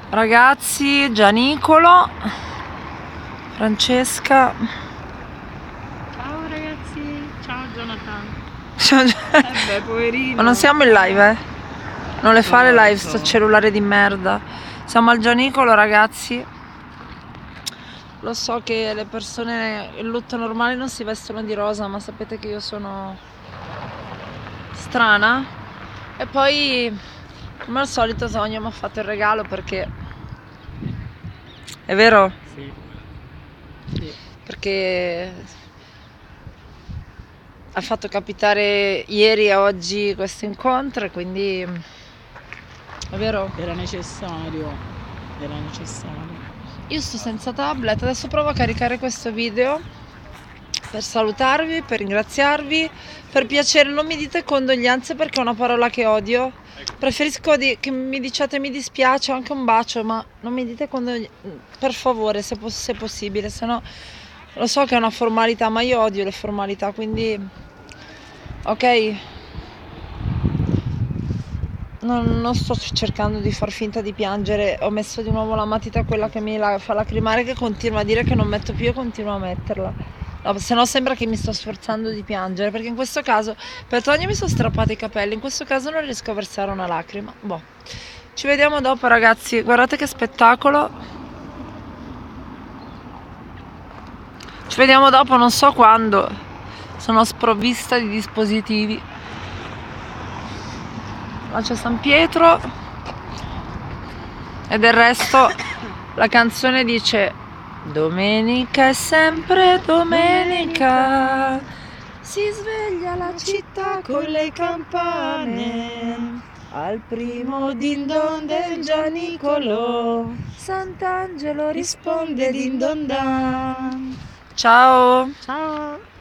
Ragazzi, Gianicolo, Francesca. Ciao ragazzi, ciao Jonathan. Beh, poverino. Ma non siamo in live, eh? Non le fa le live, sto cellulare di merda. Siamo al Gianicolo, ragazzi. Lo so che le persone in lutto normale non si vestono di rosa, ma sapete che io sono strana. E poi, come al solito, Sonia mi ha fatto il regalo perché... È vero? Sì. Perché ha fatto capitare ieri e oggi questo incontro, quindi è vero? Era necessario. Era necessario. Io sto senza tablet, adesso provo a caricare questo video per salutarvi, per ringraziarvi, per piacere, non mi dite condoglianze perché è una parola che odio. Preferisco che mi diciate mi dispiace, anche un bacio, ma non mi dite condoglianze, per favore, se è possibile, se no lo so che è una formalità, ma io odio le formalità, quindi ok. Non sto cercando di far finta di piangere, ho messo di nuovo la matita, quella che mi fa lacrimare, che continua a dire che non metto più e continua a metterla. No, se no sembra che mi sto sforzando di piangere, perché in questo caso per Tonio mi sono strappati i capelli, in questo caso non riesco a versare una lacrima. Boh. Ci vediamo dopo ragazzi, guardate che spettacolo. Ci vediamo dopo, non so quando. Sono sprovvista di dispositivi. Là c'è San Pietro e del resto la canzone dice: domenica è sempre domenica, si sveglia la città con le campane, al primo din don del Gianicolo Sant'Angelo risponde din don dan. Ciao! Ciao.